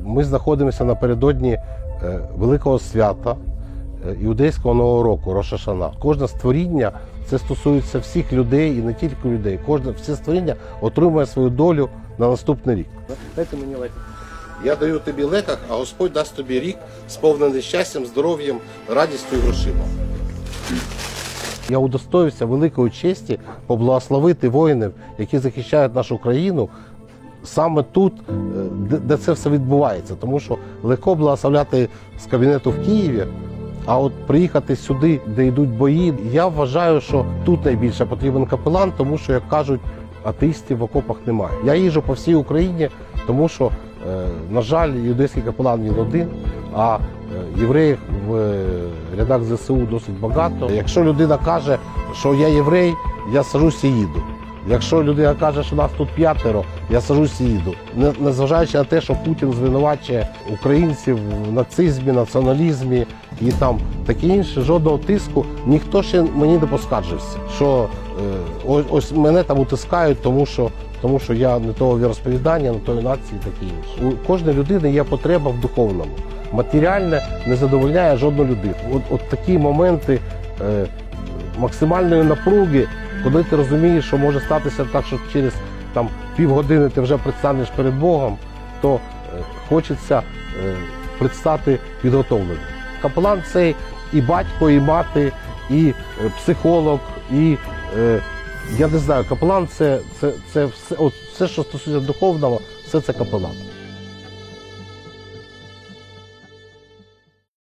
Ми знаходимося напередодні великого свята іудейського Нового року, Рош ха-Шана. Кожне створіння, це стосується всіх людей і не тільки людей. Все створіння отримує свою долю на наступний рік. Дайте мені лекар. Я даю тобі лекар, а Господь дасть тобі рік, сповнений щастям, здоров'ям, радістю і грошима. Я удостоївся великої честі поблагословити воїнів, які захищають нашу країну, саме тут, де це все відбувається. Тому що легко благословляти з кабінету в Києві, а от приїхати сюди, де йдуть бої, я вважаю, що тут найбільше потрібен капелан, тому що, як кажуть, атеїстів в окопах немає. Я їжджу по всій Україні, тому що, на жаль, іудейський капелан він один, а євреїв в рядах ЗСУ досить багато. Якщо людина каже, що я єврей, я сажусь і їду. Якщо людина каже, що нас тут 5, я сажусь і їду. Незважаючи на те, що Путін звинувачує українців в нацизмі, націоналізмі і там таке інше, жодного тиску, ніхто ще мені не поскаржився, що ось мене там утискають, тому що я не того віросповідання, не тої нації і таке інше. У кожної людини є потреба в духовному. Матеріальне не задовольняє жодну людину. От такі моменти максимальної напруги, коли ти розумієш, що може статися так, що через півгодини ти вже предстанеш перед Богом, то хочеться предстати підготовленим. Капелан – це і батько, і мати, і психолог, і, я не знаю, капелан – це все, що стосується духовного, все це капелан.